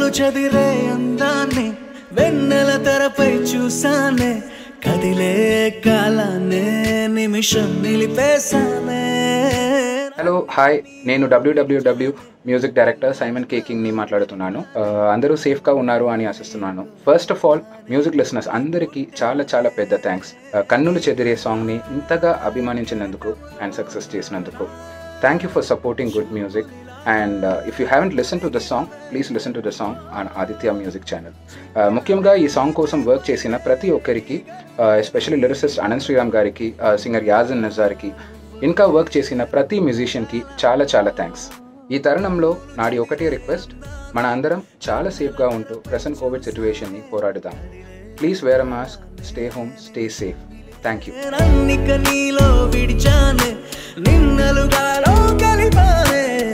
కన్నులు చదిరే అందాన్ని వెన్నెల తెరపై చూసానే కదిలే కాలానే నిమిషం నిలిపేసానే. హలో హాయ్, నేను WWW music director Simon K కింగ్ని మాట్లాడుతున్నాను. అందరూ సేఫ్గా ఉన్నారు అని ఆశిస్తున్నాను. First of all music listeners అందరికీ చాలా చాలా పెద్ద థ్యాంక్స్. కన్నులు చెదిరే సాంగ్ని ఇంతగా అభిమానించినందుకు అండ్ సక్సెస్ చేసినందుకు. Thank you for supporting good music. And if you haven't listen to the song, please listen to the song on Aditya music channel. ముఖ్యంగా ఈ సాంగ్ కోసం వర్క్ చేసిన ప్రతి ఒక్కరికి, ఎస్పెషల్లీ లిరిసిస్ట్ అనంత్ శ్రీరామ్ గారికి, సింగర్ యాజిన్ నిజార్కి, ఇంకా వర్క్ చేసిన ప్రతి మ్యూజిషియన్కి చాలా చాలా థ్యాంక్స్. ఈ తరుణంలో నాది ఒకటే రిక్వెస్ట్, మన అందరం చాలా సేఫ్గా ఉంటూ ప్రెసెంట్ కోవిడ్ సిచ్యువేషన్ని పోరాడుదాం. Please wear a mask, stay home, stay safe. Thank you. నిన్నలుగాలో కలిపానే